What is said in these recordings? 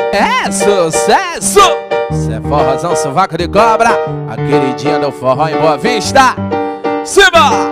É sucesso! Cê é forrozão, sovaco de cobra, a queridinha do forró em Boa Vista. Simba!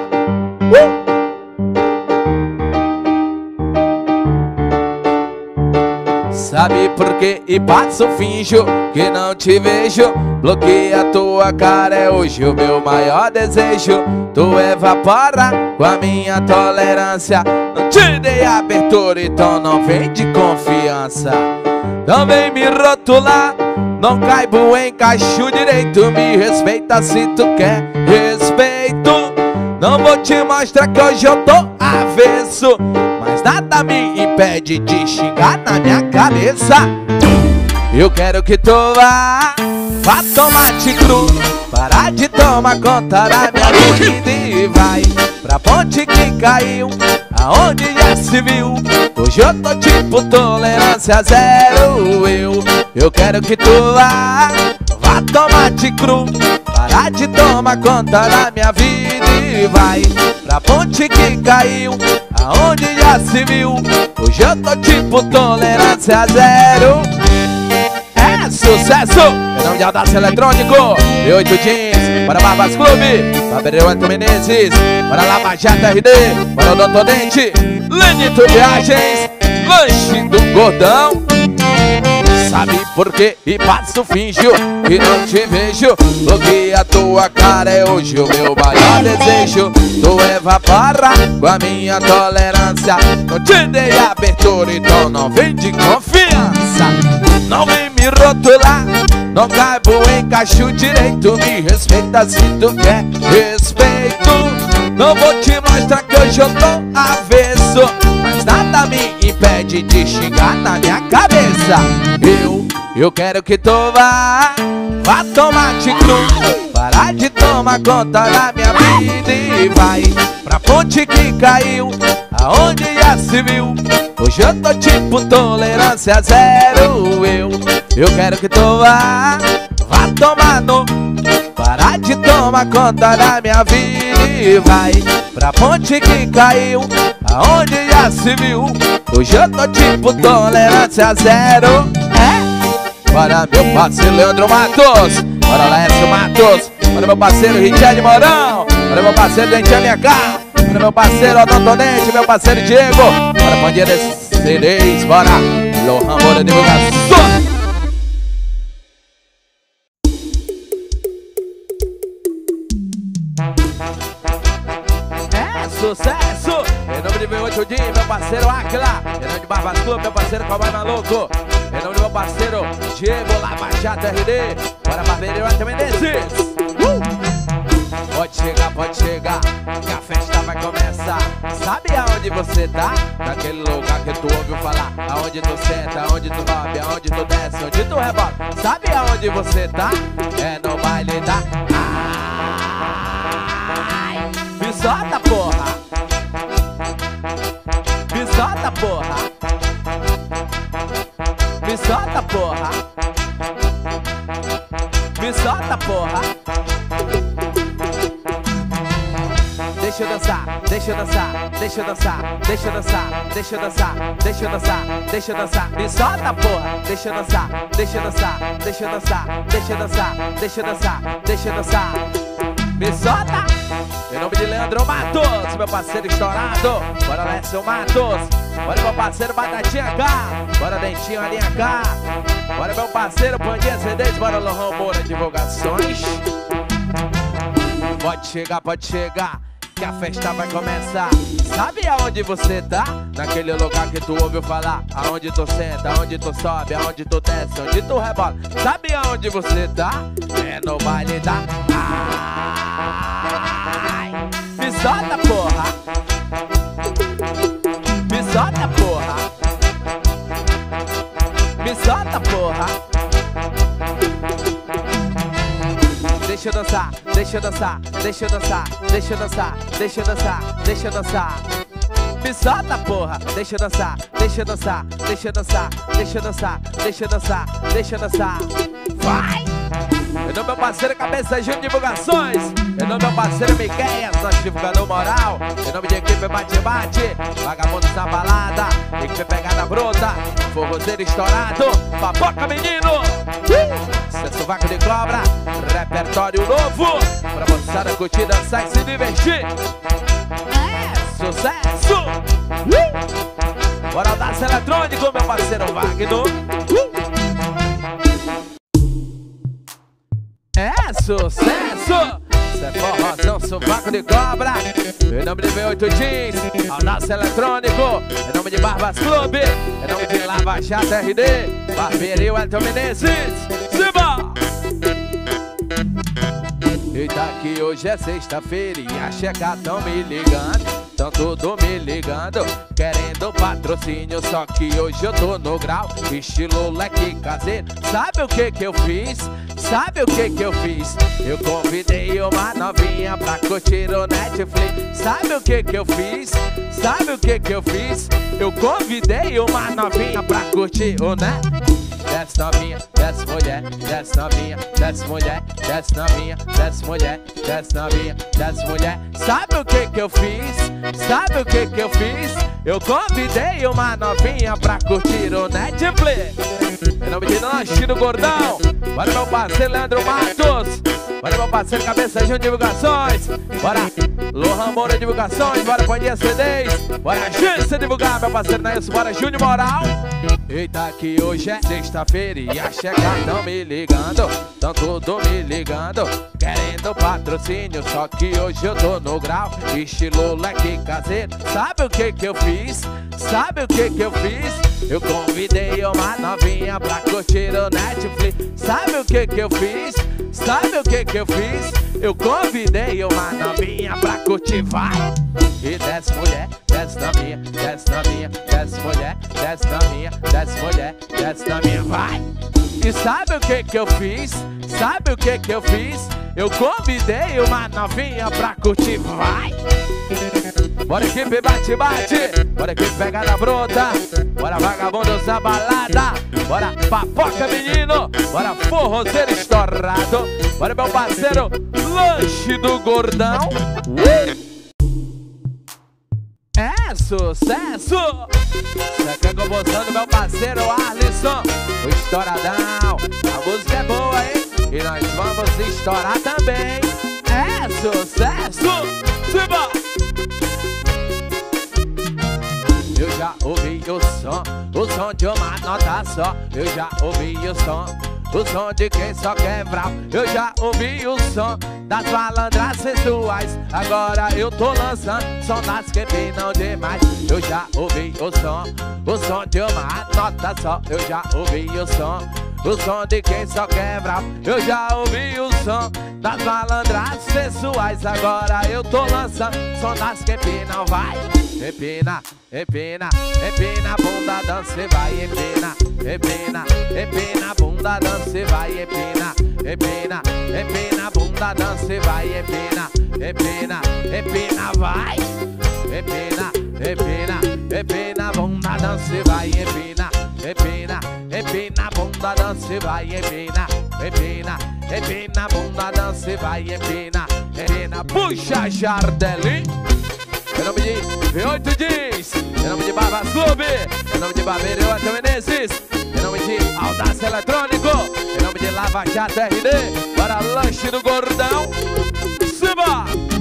Sabe por que e passo, finjo que não te vejo. Bloqueia tua cara, é hoje o meu maior desejo. Tu evapora com a minha tolerância. Não te dei abertura, então não vem de confiança. Não vem me rotular, não caibo em cacho direito. Me respeita se tu quer respeito. Não vou te mostrar que hoje eu tô avesso, mas nada me impede de xingar na minha cabeça. Eu quero que tu vá tomate cru, parar de tomar conta da minha vida e vai pra ponte que caiu, aonde já se viu. Hoje eu tô tipo tolerância zero. Eu quero que tu vá tomate cru, parar de tomar conta da minha vida e vai pra ponte que caiu, aonde já se viu. Hoje eu tô tipo tolerância zero. É sucesso! Em nome de Audácia Eletrônico, B8 Jeans, para Barbas Clube, para Bereiro Menezes, para Lava Jato RD, para o Doutor Dente, Lenito Viagens, Lanche do Gordão. Sabe por que e passo, finjo que não te vejo. Bloqueia tua cara, é hoje o meu maior desejo. Tu evapora com a minha tolerância. Não te dei abertura, então não vem de confiança. Não vem me rotular, não caibo em cacho direito. Me respeita se tu quer respeito. Não vou te mostrar que hoje eu tô avesso, mas nada me impede de xingar na minha cabeça. Eu quero que tu vá tomate cru, parar de tomar conta da minha vida e vai pra ponte que caiu, aonde já se viu. Hoje eu tô tipo tolerância zero. Eu quero que tu vá tomar no, parar de tomar conta da minha vida e vai pra ponte que caiu, aonde já se viu. Hoje eu tô tipo tolerância zero. Bora meu parceiro Leandro Matos, bora Laércio Matos, bora meu parceiro Richard Morão, bora meu parceiro Dentinho LK, bora meu parceiro Odontonete, meu parceiro Diego, bora Pandinha CDs, bora Lohan Moura Divulgação. É sucesso! Em nome de B8 Jeans, meu parceiro Aquila, em nome de Barbas Clube, meu parceiro Cowboy Maluco, em nome do meu parceiro Diego Lava Jato RD, bora Barbeiro também desses. Pode chegar, que a festa vai começar. Sabe aonde você tá? Naquele lugar que tu ouviu falar. Aonde tu senta, aonde tu sobe, aonde tu desce, onde tu rebola. Sabe aonde você tá? É no baile da... Ai, me solta, porra! Me solta, porra! Me solta, porra! Me solta, porra! Deixa eu dançar, deixa eu dançar, deixa eu dançar, deixa eu dançar, deixa eu dançar, deixa eu dançar, deixa eu dançar. Me solta, porra! Deixa eu dançar, deixa eu dançar, deixa eu dançar, deixa eu dançar, deixa eu dançar, deixa eu dançar. Me solta! Em nome de Leandro Matos, meu parceiro estourado, bora Lécio Matos, bora meu parceiro Batatinha K, bora Dentinho a linha K, bora meu parceiro Pandinha CDs, bora Lohan Moura Divulgações. Pode chegar, que a festa vai começar. Sabe aonde você tá? Naquele lugar que tu ouviu falar. Aonde tu senta, aonde tu sobe, aonde tu desce, onde tu rebola. Sabe aonde você tá? É no baile da... Ai, me solta, porra! Me solta, porra! Me solta, porra! Deixa eu dançar, deixa eu dançar, deixa eu dançar, deixa eu dançar, deixa eu dançar, deixa eu dançar. Me solta, porra, deixa eu dançar, deixa eu dançar, deixa eu dançar, deixa eu dançar, deixa eu dançar, deixa eu dançar. Vai! Em nome meu parceiro Cabeça Júnior Divulgações, em nome meu parceiro Miqueias, nosso divulgador moral, em nome de equipe Bate-Bate, Vagabundos na Balada, equipe pegada bruta, forrozeiro estourado, papoca menino. Esse sovaco de cobra, repertório novo, pra moçada curtir, dançar e se divertir. É sucesso! Bora dança eletrônico, meu parceiro Wagner. É sucesso! Cê é forrozão, sovaco de cobra. Em nome de V8 Jeans, Audácia Eletrônico. Em nome de Barbas Clube. Em nome de Lava Jato RD, Barbearia Wellington Menezes. Simba! Eita que hoje é sexta-feira e a checa tão me ligando. Tão tudo me ligando, querendo patrocínio. Só que hoje eu tô no grau, estilo leque caseiro. Sabe o que que eu fiz? Sabe o que que eu fiz? Eu convidei uma novinha pra curtir o Netflix. Sabe o que que eu fiz? Sabe o que que eu fiz? Eu convidei uma novinha pra curtir o Netflix. Desce novinha, desce mulher, desce novinha, desce mulher, desce novinha, desce mulher, desce novinha, desce mulher. Sabe o que que eu fiz? Sabe o que que eu fiz? Eu convidei uma novinha pra curtir o Netflix. Em nome de Lanche do Gordão, bora meu parceiro Leandro Matos, bora meu parceiro Cabeça Júnior Divulgações, bora Lohan Moura Divulgações, bora Pandinha CDs, bora Agência divulgar, meu parceiro Nailson, bora Júnior Moral. Eita que hoje é sexta-feira e a checa tão me ligando, tão tudo me ligando, querendo patrocínio. Só que hoje eu tô no grau, estilo leque caseiro. Sabe o que que eu fiz? Sabe o que que eu fiz? Eu convidei uma novinha pra curtir o Netflix. Sabe o que que eu fiz? Sabe o que que eu fiz? Eu convidei uma novinha pra curtir, vai! E desce mulher, desce novinha, desce novinha, desce mulher, desce novinha, desce mulher, desce novinha, vai! E sabe o que que eu fiz? Sabe o que que eu fiz? Eu convidei uma novinha pra curtir, vai! Bora equipe bate-bate, bora equipe pegada bruta, bora vagabundo da balada, bora papoca menino, bora forrozeiro estourado, bora meu parceiro Lanche do Gordão. É sucesso! Seca composição do meu parceiro Arlisson, o estouradão. A música é boa, hein? E nós vamos estourar também. É sucesso! Simba! Eu já ouvi o som de uma nota só. Eu já ouvi o som de quem só quer brau. Eu já ouvi o som das malandras sensuais. Agora eu tô lançando som das que pinam demais. Eu já ouvi o som de uma nota só. Eu já ouvi o som de quem só quer brau. Eu já ouvi o som das malandras sensuais. Agora eu tô lançando som das que pinam, vai. Empina, empina, empina, bunda, dança, vai, empina, empina, empina, bunda, dança, vai, empina, empina, empina, bunda, dança, vai, empina, empina, empina, vai, empina, empina, empina, bunda, dança, vai, empina, empina, empina, bunda, dança, vai, empina, empina, empina, bunda, dança, vai, empina, empina, puxa, Jardelli. Em nome de V8 Jeans, em nome de Barbas Clube, em nome de Barbearia Wellington Menezes, em nome de Audácia Eletrônico, em nome de Lava Jato RD, para Lanche do Gordão. Simba!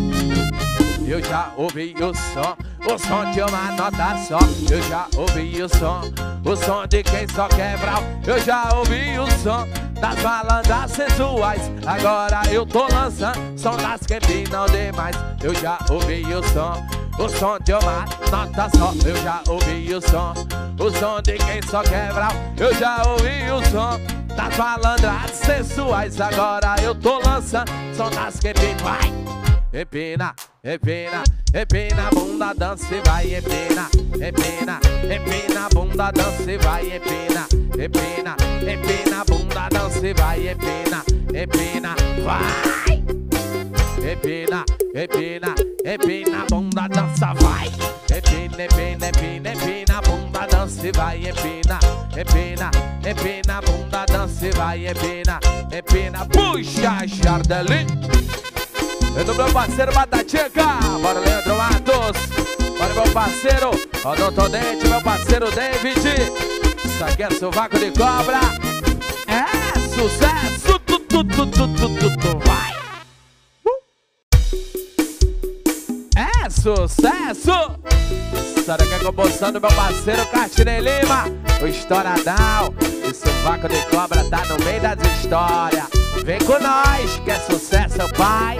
Eu já ouvi o som de uma nota só. Eu já ouvi o som de quem só quer brau. Eu já ouvi o som das malandras sensuais. Agora eu tô lançando som das que pinam demais. Eu já ouvi o som de uma nota só. Eu já ouvi o som de quem só quer brau. Eu já ouvi o som das malandras sensuais. Agora eu tô lançando som das que pinam, vai! Empina, empina, empina, bunda, dança e vai, empina, empina, empina, bunda, dança e vai, empina, empina, empina, bunda, dança e vai, empina, empina, vai! Empina, empina, empina, bunda, dança, vai! Empina, empina, empina, empina, bunda, dança e vai, empina, empina, empina, bunda, dança e vai, empina, empina, puxa, Jardelli! Eu do meu parceiro Batatinha, bora Leandro Matos, Bora meu parceiro Odontonente, meu parceiro David. Isso aqui é sovaco de cobra. É sucesso. Vai. É sucesso. Isso daqui é a composição do meu parceiro Cartinei Lima, o Estouradão. E sovaco de cobra tá no meio das histórias. Vem com nós, que é sucesso, pai.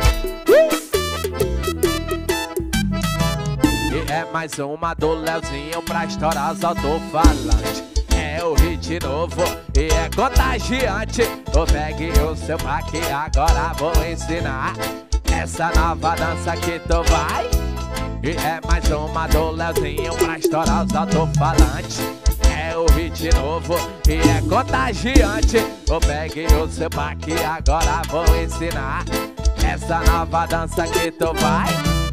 E é mais uma do Leozinho pra estourar os alto-falantes. É o hit novo e é contagiante. Ô, pegue o seu pack, agora vou ensinar essa nova dança que tu vai. E é mais uma do Leozinho pra estourar os alto-falantes. É o hit novo e é contagiante. Ô, pegue o seu pack, agora vou ensinar essa nova dança que tu vai.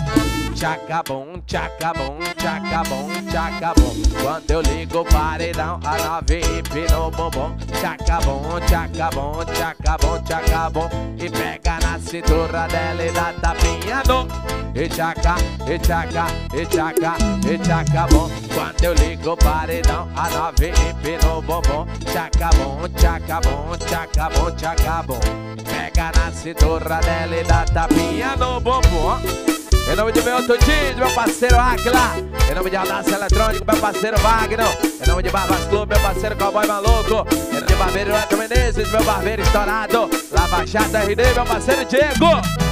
Tchacabum, tchacabum, tchacabum, tchacabum. Quando eu ligo o paredão, a nove empina no bumbum. Tchacabum, tchacabum, tchacabum, tchacabum. E pega na cintura dela e dá tapinha no. E tchaca, e tchaca, e tchaca, e tchacabum. Quando eu ligo o paredão, a nove empina no bumbum. Tchacabum, tchacabum, tchacabum, tchacabum. Pega na cintura dela e dá tapinha no bumbum. Em nome de meu Tudinho, meu parceiro Aquila. Em nome de Audácia Eletrônico, meu parceiro Wagner. Em nome de Barbas Clube, meu parceiro Cowboy Maluco. Em nome de Barbeiro Eto Menezes, meu barbeiro estourado. Lava Jato RD, meu parceiro Diego.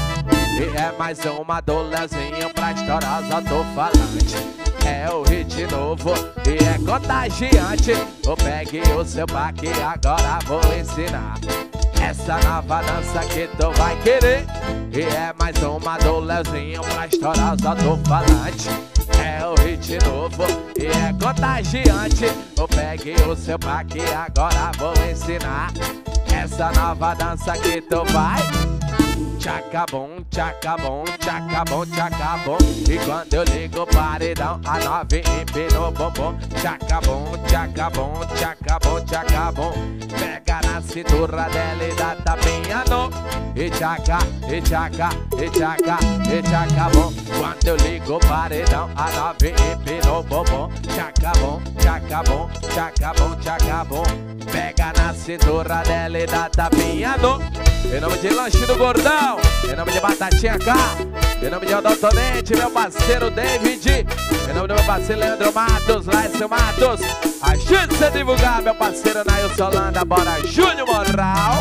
E é mais uma do Leozinho pra estourar os alto-falantes. É o hit novo e é contagiante. Ô, pegue o seu pack, agora vou ensinar essa nova dança que tu vai querer. E é mais uma do Leozinho pra estourar os alto-falantes. É o hit novo e é contagiante. Ô, pegue o seu pack, agora vou ensinar essa nova dança que tu vai. Tchacabum, tchacabum, tchacabum, tchacabum. E quando eu ligo o paredão, a nove empina no bumbum. Tchacabum, tchacabum, tchacabum, tchacabum. Pega na cintura dela e dá tapinha no. E tchaca, e tchaca, e tchaca, e tchacabum. Quando eu ligo o paredão, a nove empina no bumbum. Tchacabum, tchacabum, tchacabum, tchacabum. Pega na cintura dela e dá tapinha no. Em nome de Lanche do Gordão, em nome de Batatinha K, em nome de Odontonente, meu parceiro David, em nome do meu parceiro Leandro Matos, Laércio Matos. Ajude-se a divulgar, meu parceiro Nailson Holanda. Bora, Júnior Moral.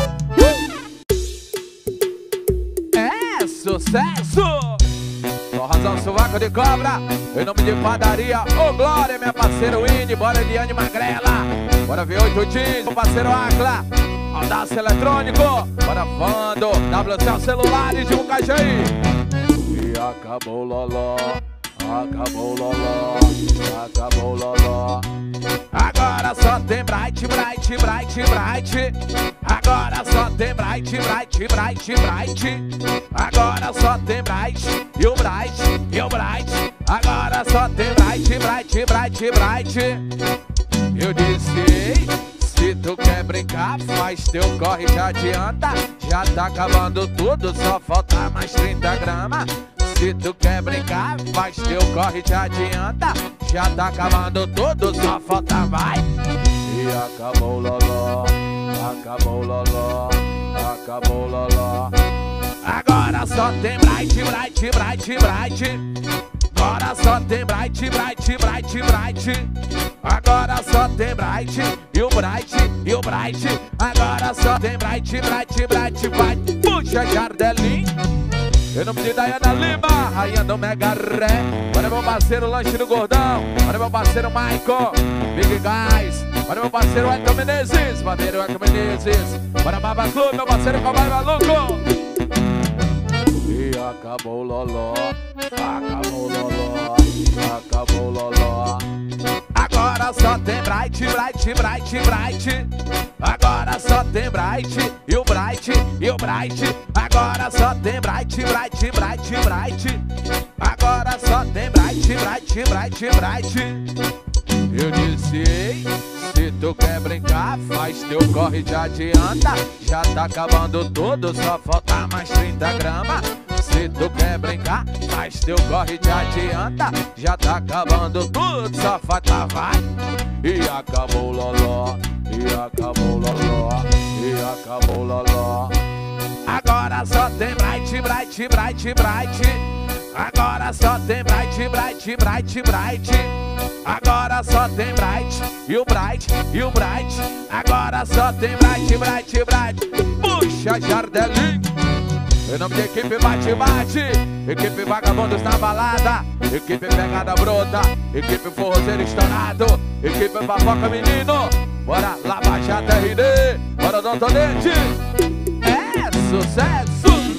É sucesso! Forrozão Sovaco de Cobra, em nome de Padaria Ô Glória, minha parceiro Winnie. Bora, Eliane Magrela. Bora ver 8 jeans, meu parceiro Acla. Audácia Eletrônico, bora Vando, WCL Celulares de Mucajaí. E acabou loló, acabou loló, acabou loló. Agora só tem Bright, Bright, Bright, Bright. Agora só tem Bright, Bright, Bright, Bright. Agora só tem Bright, e o Bright, e o Bright. Agora só tem Bright, Bright, Bright, Bright. Eu disse, se tu quer brincar, faz teu corre, já adianta. Já tá acabando tudo, só falta mais 30 gramas. Se tu quer brincar, faz teu corre, já adianta. Já tá acabando tudo, só falta mais. E acabou o loló, acabou o loló, acabou o loló. Agora só tem Bright, Bright, Bright, Bright. Agora só tem Bright, Bright, Bright, Bright. Agora só tem Bright, e o Bright, e o Bright. Agora só tem Bright, Bright, Bright, vai. Puxa, Jardelinho. Em nome de Dayana Lima, rainha do Mega Ré. Olha meu parceiro Lanche do Gordão. Olha meu parceiro Michael, Big Guys. Olha meu parceiro Eto Menezes, Barbeiro Eto Menezes. Olha Barbas Clube, meu parceiro Cowboy Maluco. E acabou o loló, acabou o loló, acabou o loló. Agora só tem Bright, Bright, Bright, Bright. Agora só tem Bright, e o Bright, e o Bright. Agora só tem Bright, Bright, Bright, Bright. Agora só tem Bright, Bright, Bright, Bright. Eu disse, ei, se tu quer brincar, faz teu corre, já adianta. Já tá acabando tudo, só falta mais 30 gramas. Se se tu quer brincar, mas teu corre te adianta. Já tá acabando tudo, só falta vai. E acabou loló, e acabou loló, e acabou loló. Agora só tem bright, bright, bright, bright. Agora só tem bright, bright, bright, bright. Agora só tem bright, e o bright, e o bright. Agora só tem bright, bright, bright. Puxa, Jardelinho. Em nome de equipe bate-bate, equipe vagabundos na balada, equipe pegada bruta, equipe forrozeiro estourado, equipe papoca menino. Bora Lava Jato RD, bora Dontonete. É sucesso!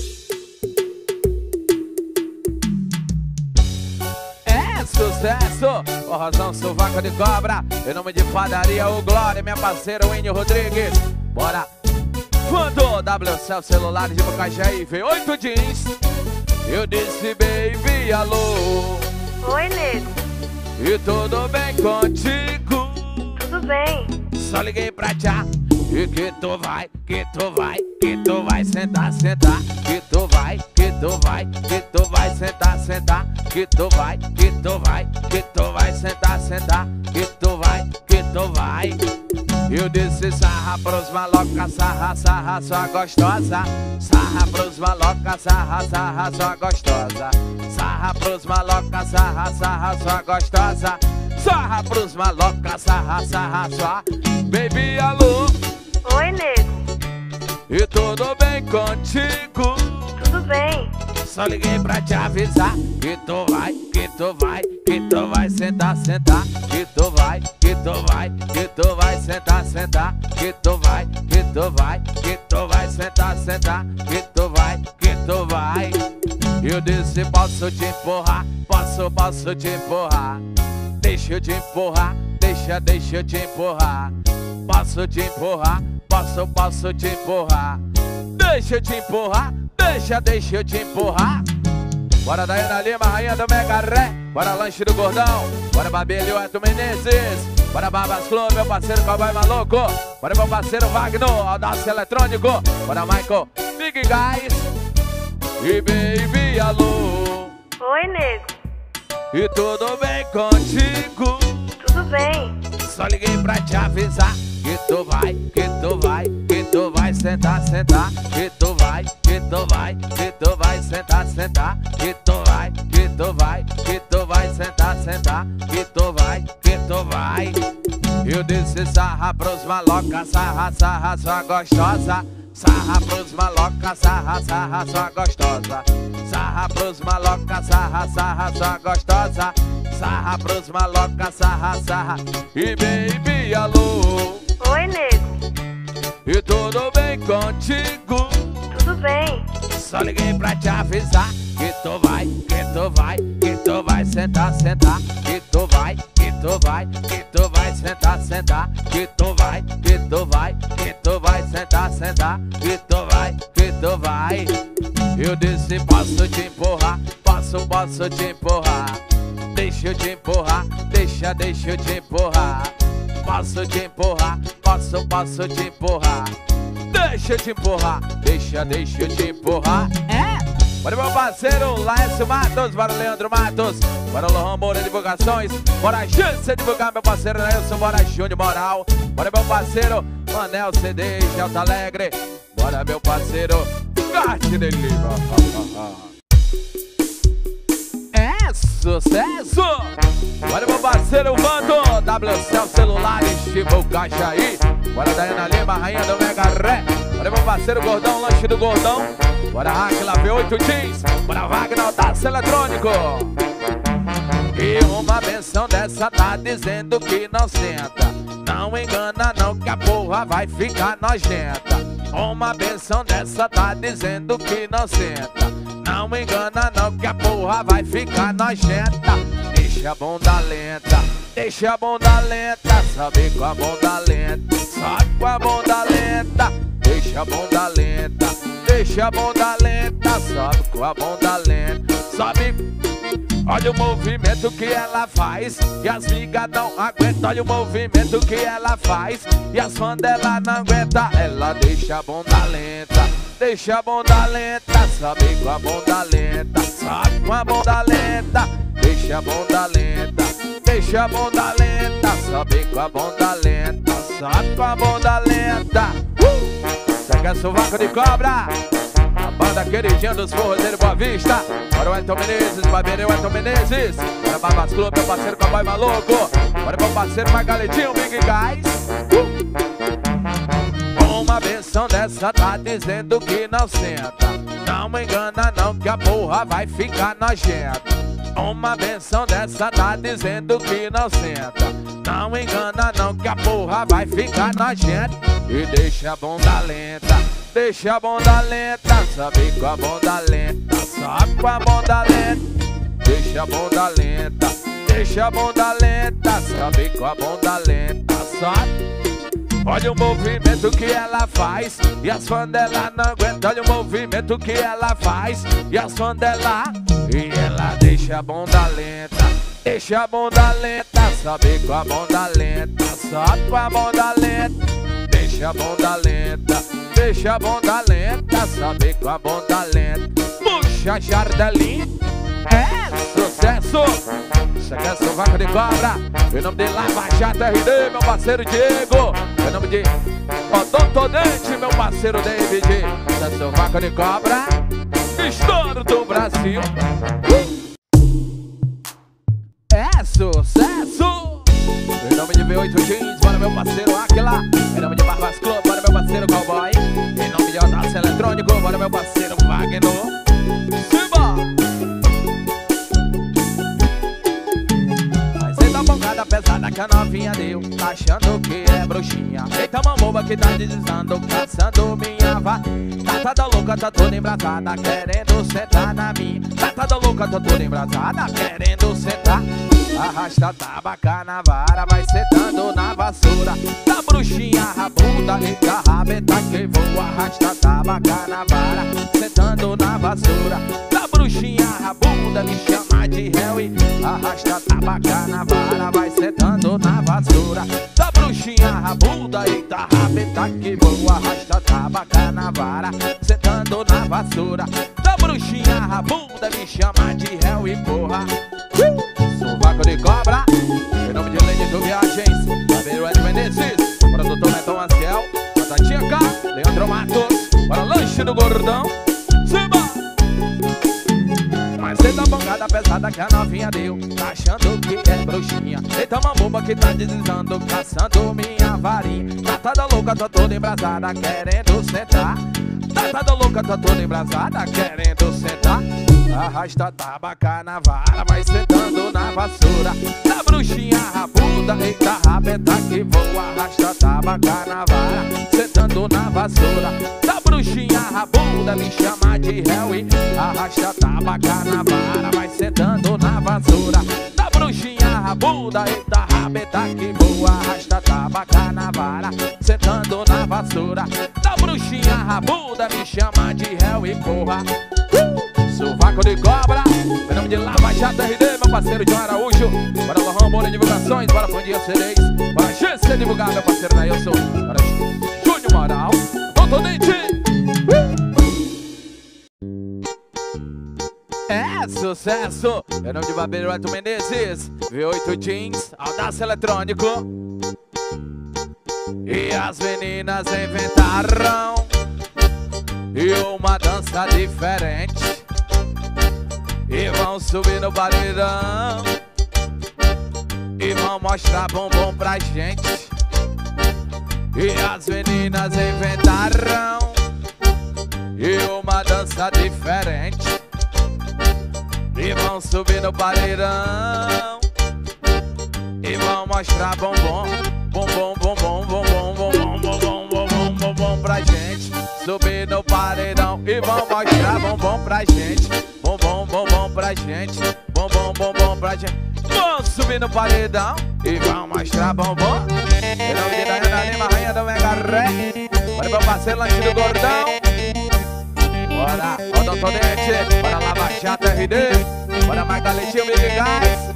É sucesso! Forrozão Sovaco de Cobra, em nome de Padaria O Glória, minha parceira Winnie Rodrigues. Bora! Quando WCL Celulares de Bocajaí V8 jeans, eu disse baby, alô. Oi, nego. E tudo bem contigo? Tudo bem. Só liguei pra já. E que tu vai, que tu vai, que tu vai sentar, sentar. Que tu vai, que tu vai, que tu vai sentar, sentar. Que tu vai, que tu vai, que tu vai sentar, sentar. Que tu vai, que tu vai. Eu disse sarra pros maloca, sarra, sarra, só gostosa. Sarra pros maloca, sarra, sarra, só gostosa. Sarra pros maloca, sarra, sarra, só gostosa. Sarra pros maloca, sarra, sarra, só. Baby, alô. Oi, nego. E tudo bem contigo? Tudo bem. Só liguei pra te avisar que tu vai, que tu vai, que tu vai sentar, sentar. Que tu vai, que tu vai, que tu vai sentar, sentar. Que tu vai, que tu vai, que tu vai sentar, sentar. Que tu vai, que tu vai. Eu disse posso te empurrar, posso te empurrar. Deixa eu te empurrar, deixa eu te empurrar. Posso te empurrar, posso te empurrar. Deixa eu te empurrar, deixa eu te empurrar. Bora Daiana Lima, rainha do Mega Ré. Bora Lanche do Gordão. Bora Babelio Eto Menezes. Bora Babas Club, meu parceiro Cowboy Maluco. Bora meu parceiro Wagner, Audácio Eletrônico. Bora Michael, Big Guys. E baby, alô. Oi, nego. E tudo bem contigo? Tudo bem. Só liguei pra te avisar que tu vai, que tu vai, que tu vai sentar, sentar. Que tu vai, que tu vai, que tu vai sentar, sentar. Que tu vai, que tu vai, que tu vai sentar, sentar. Que tu vai, que tu vai. Eu disse sarra pros maloca, sarra, sarra, só gostosa. Sarra pros maloca, sarra, sarra, só gostosa. Sarra pros maloca, sarra, sarra, só gostosa. Sarra pros maloca, sarra, sarra. E baby, alô. Oi, nego. E tudo bem contigo? Tudo bem. Só liguei pra te avisar que tu vai, que tu vai, que tu vai sentar, sentar. Que tu vai, que tu vai, que tu vai sentar, sentar. Que tu vai, que tu vai, que tu vai sentar, sentar. Que tu vai, que tu vai. Eu disse posso te empurrar, posso te empurrar. Deixa eu te empurrar, deixa eu te empurrar. Posso te empurrar, posso te empurrar. Deixa eu te empurrar, deixa eu te empurrar. É! Bora meu parceiro Laércio Matos, bora Leandro Matos. Bora Lohan Moura Divulgações. Bora Chance divulgar meu parceiro Nelson, bora Júnior Moral. Bora meu parceiro Manel CD de Alto Alegre. Bora meu parceiro Garte de Lima. É sucesso! Bora meu parceiro Vando, WCL Celulares de Bocajaí. Bora Daiana Lima, rainha do Mega Ré. Bora meu parceiro Gordão, Lanche do Gordão. Bora Aquila V8 Jeans. Bora Wagner, Audácio Eletrônico. E uma benção dessa tá dizendo que não senta. Não engana não que a porra vai ficar nojenta. Uma benção dessa tá dizendo que não senta. Não engana não que a porra vai ficar nojenta. Deixa a bunda lenta, deixa a bunda lenta. Sobe com a bunda lenta, sobe com a bunda lenta. Deixa a bunda lenta, deixa a bunda lenta. Sobe com a bunda lenta, sobe. Olha o movimento que ela faz e as migas não aguentam. Olha o movimento que ela faz e as fãs dela não aguentam. Ela deixa a bunda lenta, deixa a bunda lenta, sobe com a bunda lenta, sobe com a bunda lenta, deixa a bunda lenta, deixa a bunda lenta, sobe com a bunda lenta, sobe com a bunda lenta. Você quer sovaco de cobra? A banda queridinha dos forrozeiros Boa Vista. Bora o Elton Menezes, barbeiro Elton Menezes. Bora Barbas Clube, meu parceiro Cowboy Maluco. Bora meu parceiro Magaletinho, Big Guys. Uma benção dessa tá dizendo que não senta. Não me engana não que a porra vai ficar nojenta. Uma benção dessa tá dizendo que não senta. Não me engana não que a porra vai ficar nojenta. E deixa a bunda lenta, deixa a bunda lenta, sobe com a bunda lenta, sobe com a bunda lenta. Deixa a bunda lenta, deixa a bunda lenta, sobe com a bunda lenta, sobe. Olha o movimento que ela faz e as fãs dela não aguentam. Olha o movimento que ela faz e as fãs dela. E ela deixa a bunda lenta, deixa a bunda lenta, sobe com a bunda lenta, sobe com a bunda lenta. Deixa a bunda lenta, deixa a bunda lenta, sobe com a bunda lenta. Puxa Jardelinho, é sucesso. Você quer sovaco de cobra? Em nome de Lava Jato RD, meu parceiro Diego. Em nome de Odontodente, meu parceiro David. Você é sovaco de cobra? Estouro do Brasil. É sucesso. Em nome de V8 Jeans, bora meu parceiro Aquila. Em nome de Barbas Club, bora meu parceiro Cowboy. Em nome de Audácia Eletrônico, bora meu parceiro Wagner. Simba! Bocada pesada que a novinha deu, tá achando que é bruxinha. Eita mamboba que tá deslizando, caçando minha vaca. Tatada louca, tá toda embrasada, querendo sentar na minha. Tatada louca, tá toda embrasada, querendo sentar. Arrasta tabaca na vara, vai sentando na vassoura. Da bruxinha rabuda, eita rabeta que voa. Arrasta tabaca na vara, sentando na vassoura. Da bruxinha rabuda, me chama de réu e arrasta tabaca na vara, vai sentando na vassoura. Da bruxinha rabuda, eita rabeta que voa. Arrasta tabaca na vara, sentando na vassoura. Da bruxinha rabuda, me chama de réu e porra. Sovaco de cobra, em nome de Lady do Viagens, barbeiro Ed Menezes, para o Dr. Neton Aciel, Batatinha K, Leandro Matos, para o lanche do gordão, Simba! Mas eita bongada pesada que a novinha deu, tá achando que é bruxinha. Eita mamboba que tá deslizando, caçando minha varinha. Tatada louca, tá toda embrasada, querendo sentar. Tatada louca, tá toda embrasada, querendo sentar. Arrasta tabaca na vara, vai sentando na vassoura. Da bruxinha rabuda, eita rabeta que voa. Arrasta tabaca na vara, sentando na vassoura. Da bruxinha rabuda, me chama de réu e arrasta tabaca na vara, vai sentando na vassoura. Da bruxinha rabuda, eita rabeta que voa. Arrasta tabaca na vara, sentando na vassoura. Da bruxinha rabuda, me chama de réu e porra. Sovaco de cobra, em nome de Lava Jato RD, meu parceiro João Araújo. Bora Lohan, Bora Divulgações, bora Fandinha C3, bora GC Divulgar, meu parceiro Nailson. Bora Júnior Moral, Odontodente. É sucesso, em nome de barbeiro Elton Menezes, V8 Jeans, Audácia Eletrônico. E as meninas inventaram e uma dança diferente. E vão subir no paredão e vão mostrar bumbum pra gente. E as meninas inventaram e uma dança diferente. E vão subir no paredão e vão mostrar bumbum, bumbum, bumbum, bumbum, bumbum, bumbum, bumbum, bumbum pra gente. Subir no paredão e vão mostrar bumbum pra gente. Bumbum, bumbum pra gente. Bumbum, bumbum pra gente. Vão subir no paredão e vão mostrar bumbum. Em nome de Dayana Lima, rainha do Mega Ré. Bora meu parceiro lanche do gordão. Bora Odontodente, bora Lava Jato RD, bora Magaletinho, Big Guys.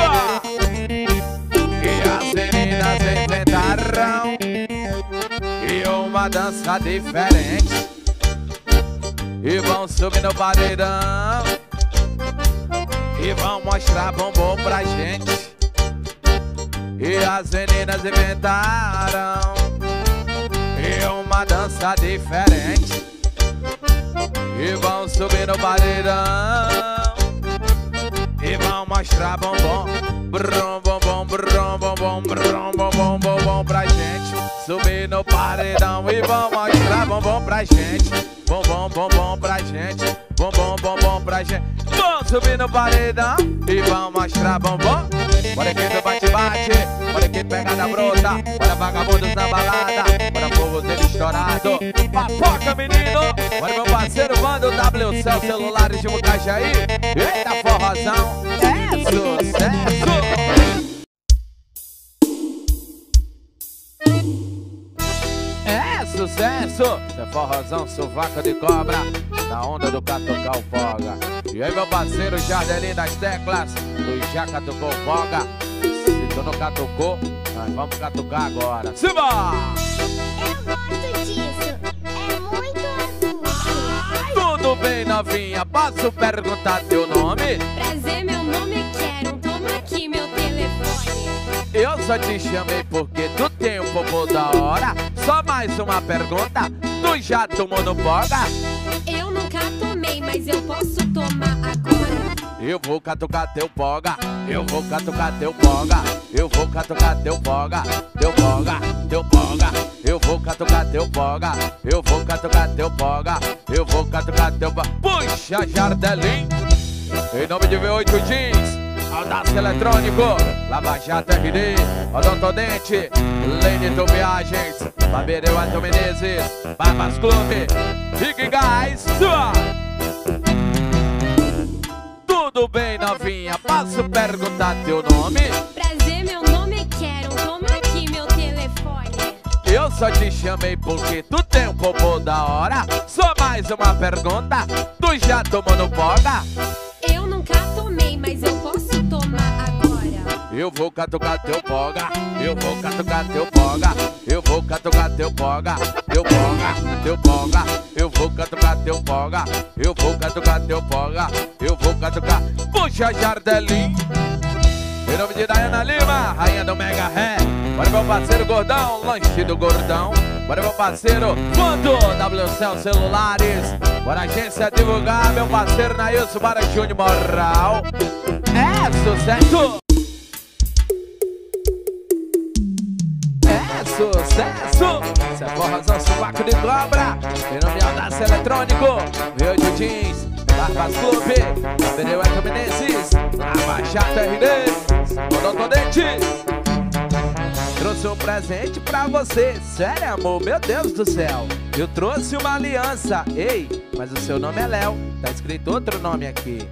E as meninas inventaram e uma dança diferente. e vão subir no paredão e vão mostrar bumbum pra gente. E as meninas inventaram uma dança diferente e vão subir no paredão e vão mostrar bumbum, brum, bumbum, brum, bumbum, brum, bumbum, bumbum pra gente. Subir no paredão e vão mostrar bumbum pra gente. Bumbum, bumbum pra gente. Bumbum, bumbum pra gente. Vão subir no paredão e vão mostrar bumbum. Olha quem do bate-bate, olha quem pega na brota, olha vagabundos na balada, olha povo dele estourado. Papoca, menino! Olha meu parceiro, manda o WCL Celulares de Mucajaí. Eita, forrozão, é sucesso! É sucesso! Cê é forrozão, sovaco de cobra, na onda do catucar o foga. E aí meu parceiro Jardelin das teclas, tu já catucou o foga. Se tu não catucou, nós vamos catucar agora. Simba! Eu gosto disso, é muito adulto. Tudo bem, novinha? Posso perguntar teu nome? Prazer, meu nome é Karen, toma aqui meu telefone. Eu só te chamei porque tu tem um popô da hora. Só mais uma pergunta, tu já tomou no foga? Eu nunca tomei, mas eu posso tomar agora. Eu vou catucar teu poga, eu vou catucar teu poga, eu vou catucar teu poga, teu poga, teu poga, eu vou catucar teu poga, eu vou catucar teu poga, eu vou catucar teu poga. Puxa, Jardelin, em nome de V8 Jeans, Audácia Eletrônico, Lava Jato RD, Odontodente, Lenito Viagens, Barbeiro Antônio Menezes, Barbas Clube, Big Guys, sua! Tudo bem, novinha? Posso perguntar teu nome? Prazer, meu nome é Karen, toma aqui meu telefone. Eu só te chamei porque tu tem um popô da hora. Só mais uma pergunta, tu já tomou no poga? Eu nunca tomei, mas eu posso tomar agora. Eu vou catucar teu poga, eu vou catucar teu poga, eu vou catucar teu poga, teu poga, teu poga, eu vou catucar teu poga, eu vou catucar teu poga, eu vou catucar. Puxa, Jardelin, em nome de Dayana Lima, rainha do Mega Ré. Bora meu parceiro Gordão, lanche do Gordão. Bora meu parceiro Quando WCL Celulares. Bora agência divulgar, meu parceiro Nailson, bora Júnior Moral. É sucesso! É sucesso! Cê é forrozão, sovaco de cobra. Em nome de Audácia Eletrônico, V8 Jeans, Barbas Clube, Barbeiro Antônio Menezes, Lava Jato RD, Odontodente. Trouxe um presente pra você, sério amor, meu Deus do céu. Eu trouxe uma aliança, ei, mas o seu nome é Léo, tá escrito outro nome aqui.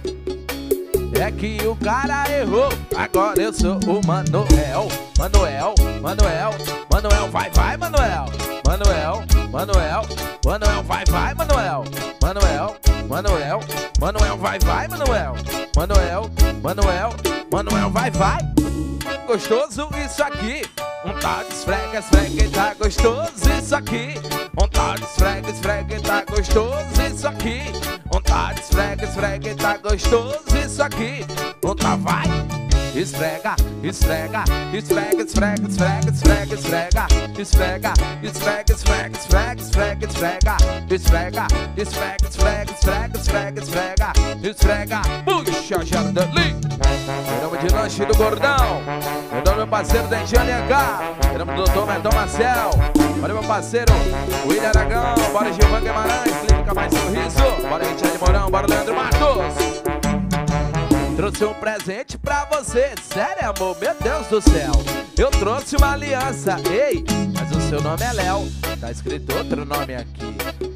É que o cara errou, agora eu sou o Manuel. Manuel, Manuel, Manuel, vai, vai, Manuel. Manuel, Manuel, Manuel, vai, vai, Manuel. Manuel, Manuel, Manuel, vai, vai, Manuel. Manuel, Manuel, Manuel, vai, vai. Gostoso isso aqui, tá de esfrega, esfrega e tá gostoso isso aqui. Tá de esfrega, esfrega e tá gostoso isso aqui. Tá de esfrega, esfrega e tá gostoso isso aqui. Tá, vai. Esfrega, esfrega, esfrega, esfrega, esfrega, esfrega, esfrega, esfrega, esfrega, esfrega, esfrega, esfrega, esfrega, esfrega, esfrega, esfrega, esfrega, esfrega, esfrega, esfrega, puxa, Jardelin. Em nome de Lanche do Gordão, em nome do meu parceiro Dendiane H, em nome do Dr. Medon Marcel, bora meu parceiro William Aragão, bora Gilvan Guimarães, Clínica Mais Sorriso, bora Richard Mourão, bora Leandro Matos. Trouxe um presente pra você, sério amor, meu Deus do céu. Eu trouxe uma aliança, ei, mas o seu nome é Léo, tá escrito outro nome aqui.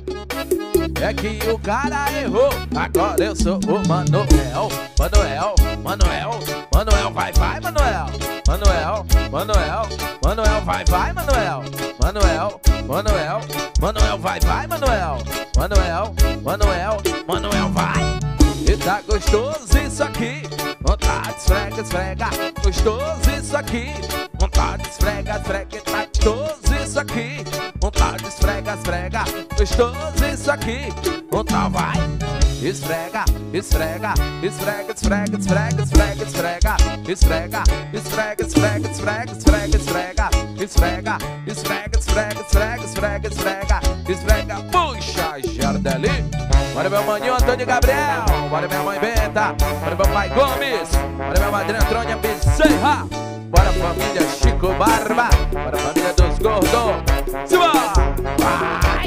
É que o cara errou, agora eu sou o Manuel. Manuel, Manuel, Manuel, vai, vai, Manuel. Manuel, Manuel, Manuel, vai, vai, Manuel. Manuel, Manuel, Manuel, vai, vai, Manuel. Manuel, Manuel, Manuel, vai. E tá gostoso isso aqui. Vontade, esfrega, esfrega, gostoso isso aqui. Vontade, esfrega, esfrega, tá gostoso isso aqui. Vontade, esfrega, esfrega, gostoso isso aqui. então vai. Esfrega, esfrega, esfrega, esfrega, esfrega, esfrega, esfrega, esfrega, esfrega, esfrega, esfrega, esfrega, esfrega, esfrega, esfrega, esfrega, esfrega, esfrega, esfrega, esfrega, puxa, Jardeli. Bora meu maninho Antônio Gabriel, bora minha mãe Benta, bora meu pai Gomes, bora minha madrinha Antônia Bezerra, bora família Chico Barba, bora família dos gordos. Simbora! Vai!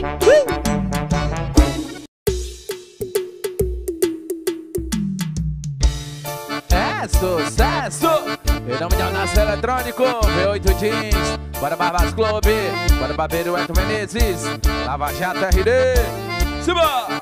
É sucesso! Em nome de Alnaço Eletrônico, V8 Jeans, bora Barbas Clube, bora Barbeiro Eto Menezes, Lava Jato RD. Simbora!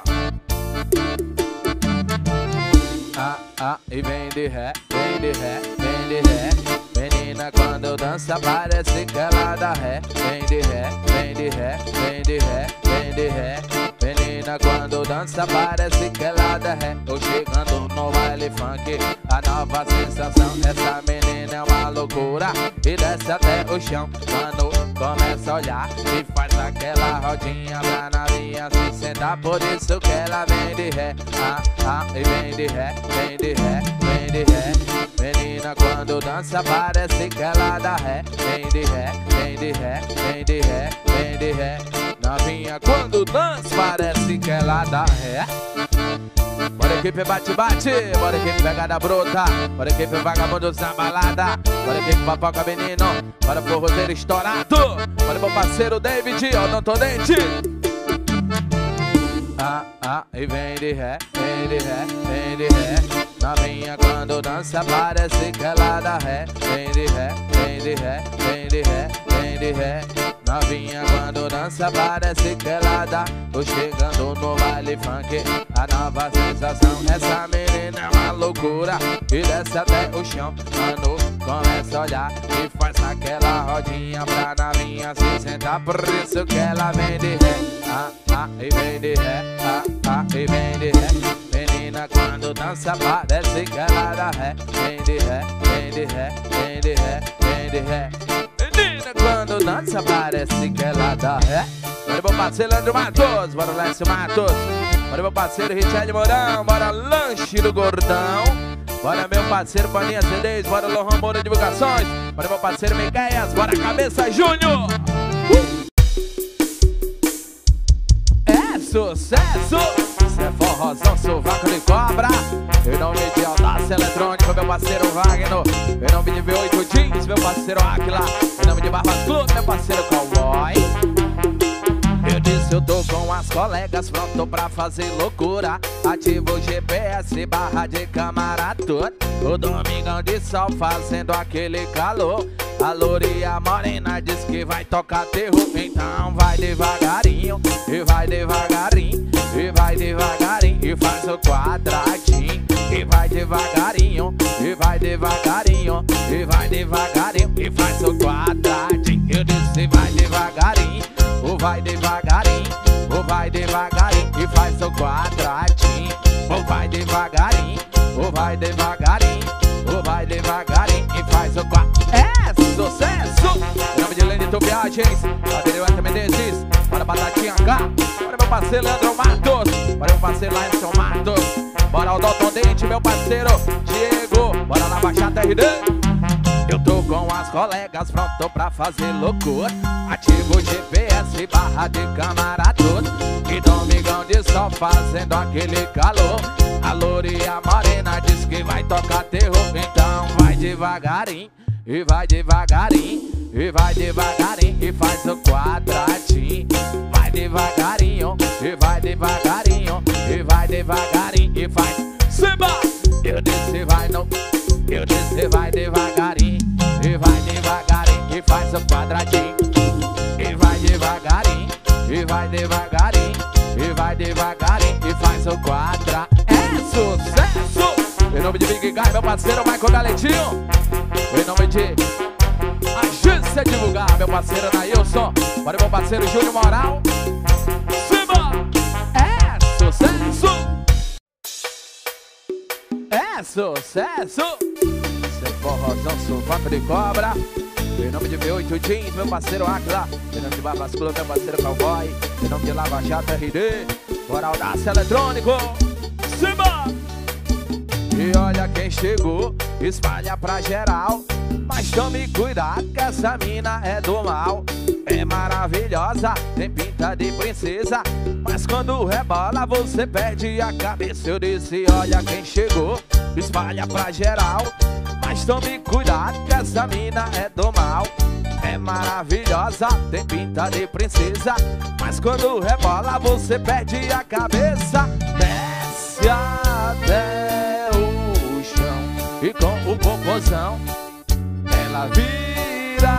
E vem de ré, vem de ré, vem de ré. Menina quando dança parece que ela dá ré. Vem de ré, vem de ré, vem de ré, vem de ré. Menina quando dança parece que ela dá ré. Tô chegando no baile funk, a nova sensação. Essa menina é uma loucura e desce até o chão. Quando começa a olhar e faz aquela rodinha pra novinha se sentar. Por isso que ela vem de ré, e vem de ré, vem de ré, vem de ré. Menina quando dança parece que ela dá ré. Vem de ré, vem de ré, vem de ré, vem de ré. Novinha quando dança parece que ela dá ré. Bora equipe bate-bate, bora equipe pegada bruta, bora equipe vagabundo na balada, bora equipe papoca menino, bora forrozeiro estourado, bora meu parceiro David, odontodente. E vem de ré, vem de ré, vem de ré. Novinha quando dança parece que ela dá ré. Vem de ré, vem de ré, vem de ré, vem de ré. Novinha quando dança parece que ela dá. Tô chegando no baile funk, a nova sensação. Essa menina é uma loucura e desce até o chão. Quando começa a olhar e faz aquela rodinha pra novinha se sentar. Por isso que ela vem de ré, e vem de ré, e vem de ré. Menina quando dança parece que ela dá ré. Vem de ré, vem de ré, vem de ré, vem de ré. Menina quando dança parece que ela dá ré. Bora meu parceiro Leandro Matos, bora Lécio Matos, bora meu parceiro Richard Mourão, bora Lanche do Gordão, bora meu parceiro Paninha CDs, bora Lohan Moura Divulgações, bora meu parceiro Migueias, bora Cabeça Júnior. É sucesso! Cê é forrozão, sovaco de cobra. Em nome de Alnaço Eletrônico, meu parceiro Wagner. Em nome de V8 Jeans, meu parceiro Aquila. Em nome de Barbas Clube, meu parceiro Cowboy. Eu disse eu tô com as colegas pronto pra fazer loucura. Ativo o GPS, barra de câmara toda. O domingão de sol fazendo aquele calor. A lourinha morena diz que vai tocar terror. Então vai devagarinho, e vai devagarinho, e vai devagarinho, e faz o quadradinho. E vai devagarinho, e vai devagarinho, e vai devagarinho, e faz o quadradinho. Eu disse vai devagarinho, ou vai devagarinho, ou vai devagarinho, e faz o quadradinho. Ou vai devagarinho, ou vai devagarinho, ou vai devagarinho, e faz o quadradinho. É sucesso! Em nome de Lenito Viagens, Bateria Eto Menezes, bora Batatinha K, bora meu parceiro Leandro Matos, bora meu parceiro Laison Matos, bora o Dotondente, meu parceiro Diego, bora Lava Jato RD. Eu tô com as colegas pronto pra fazer loucura. Ativo o GPS, barra de câmara toda. E domingão de sol fazendo aquele calor. A lourinha morena diz que vai tocar terror. Então vai devagarinho, e vai devagarinho, e vai devagarinho, e faz o quadradinho. Vai devagarinho, e vai devagarinho, e vai devagarinho, e faz samba. Eu disse vai não, eu disse vai devagarinho, e vai devagarinho, e faz o quadradinho. E vai devagarinho, e vai devagarinho, e vai devagarinho, e faz o quadra. É sucesso! Em nome de Big Guy, meu parceiro Michael Galetinho. Em nome de Agência Divulgar, meu parceiro Nailson. Bora meu parceiro Júnior Moral. Simba! É sucesso! É sucesso! Seu forrozão, sovaco de cobra. Em nome de V8 Jeans, meu parceiro Aquila. Em nome de Barbas Clube, meu parceiro Cowboy. Em nome de Lava Jato RD. Bora Audácia Eletrônico. Simba! E olha quem chegou, espalha pra geral. Mas tome cuidado que essa mina é do mal. É maravilhosa, tem pinta de princesa, mas quando rebola você perde a cabeça. Eu disse, olha quem chegou, espalha pra geral. Mas tome cuidado que essa mina é do mal. É maravilhosa, tem pinta de princesa, mas quando rebola você perde a cabeça. Desce até o chão e com o popozão ela vira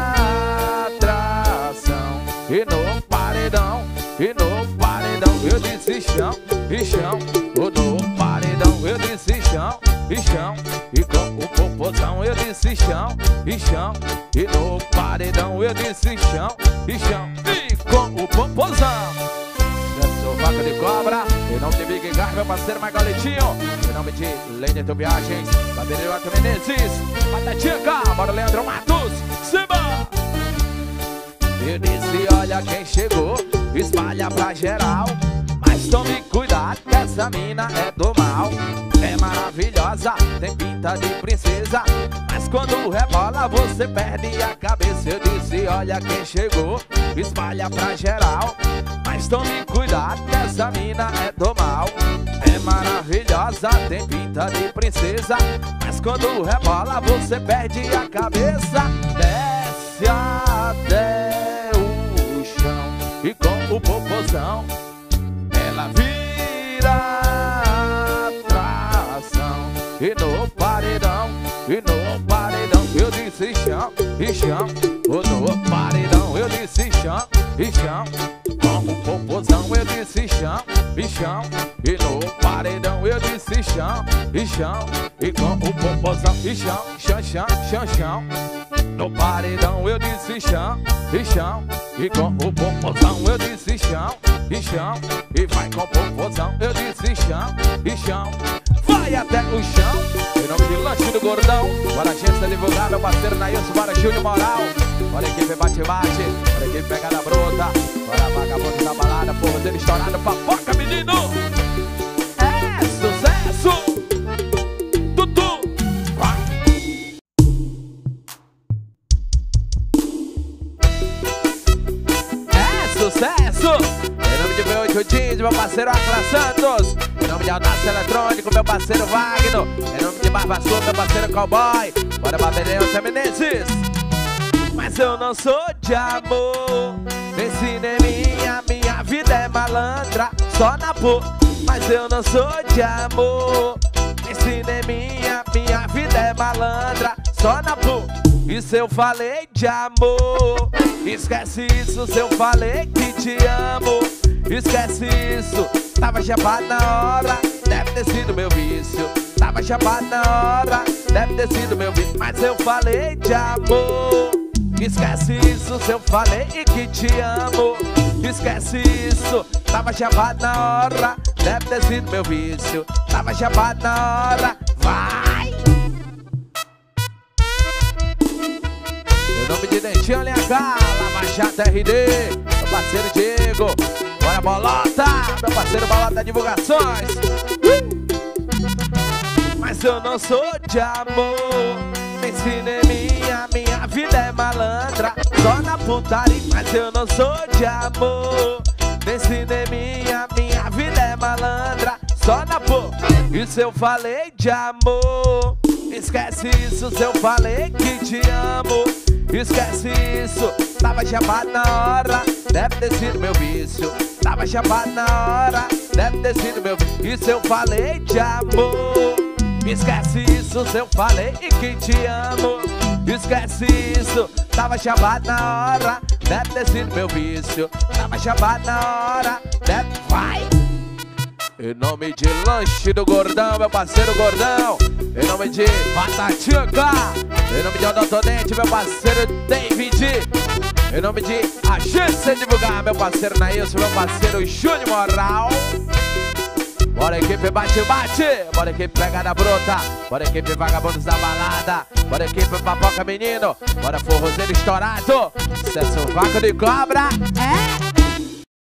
atração. E no paredão, e no paredão eu disse chão, e chão. No paredão eu disse chão, e chão. E com o popozão eu disse chão, e chão. E no paredão eu disse chão, e chão. E com o popozão. Eu sou vaca de cobra, em nome de Big Gar, meu parceiro Margaletinho. Em nome de Leandro Viagens, Gabriel Menezes, Patatica, bora Leandro Matos, Simba! Eu disse, olha quem chegou, espalha pra geral. Mas tome cuidado que essa mina é do mal. É maravilhosa, tem pinta de princesa, mas quando rebola você perde a cabeça. Eu disse, olha quem chegou, espalha pra geral. Mas tome cuidado que essa mina é do mal. É maravilhosa, tem pinta de princesa, mas quando rebola você perde a cabeça. Desce até o chão e com o popozão ela vira atração. E no paredão, eu disse chão, e chão. No paredão eu disse chão, e chão. Com o popozão eu disse chão, e chão. E no paredão eu disse chão, e chão. E com o popozão e chão, chão, chão, chão, chão. No paredão eu disse chão, e chão. E com o popozão eu disse chão, e chão. E vai com o popozão eu disse chão, e chão. Vai até o chão. Em nome de Lanche do Gordão, bora agência divulgar, meu parceiro Nailson, bora Júnior Moral. Bora equipe bate-bate, bora equipe pegada bruta. Bora vagabundo da balada, porra dele estourado, papoca menino. É sucesso. Tutu. Vai. É sucesso. Em nome de V8 Jeans, meu parceiro Acla Santos. Em nome de Audácia Eletrônico, meu parceiro Wagner. Em nome de Barba Sul, meu parceiro Cowboy. Bora Babeleu, Menezes. Mas eu não sou de amor, nem cineminha, minha vida é malandra, só na pô. Mas eu não sou de amor, nem cineminha, minha vida é malandra, só na pô. E se eu falei de amor, esquece isso. Se eu falei que te amo, esquece isso. Tava chapado na hora, deve ter sido meu vício. Tava chapado na hora, deve ter sido meu vício. Mas eu falei de amor, esquece isso. Se eu falei que te amo, esquece isso. Tava chapado na hora, deve ter sido meu vício. Tava chapado na hora, vai! Em nome de Dentinho LH, Lava Jato RD, meu parceiro Diego. Bora Bolota, meu parceiro Bolota Divulgações. Mas eu não sou de amor, nem cineminha, minha vida é malandra, só na putaria. Mas eu não sou de amor, nem cineminha, minha vida é malandra, só na pô. E se eu falei de amor, esquece isso. Se eu falei que te amo, esquece isso. Tava chapado na hora, deve ter sido meu vício. Tava chapado na hora, deve ter sido meu vício. E se eu falei de amor, esquece isso. Se eu falei que te amo, esquece isso. Tava chapado na hora, deve ter sido meu vício. Tava chapado na hora, deve... Vai! Em nome de Lanche do Gordão, meu parceiro Gordão. Em nome de Patatica. Em nome de Odontonente, meu parceiro David. Em nome de Agência Divulgar, meu parceiro Nailson, meu parceiro Júnior Moral. Bora equipe bate-bate, bora equipe pegada bruta, bora equipe vagabundos da balada, bora equipe papoca menino, bora forrozeiro estourado, sucesso vaca de cobra, é!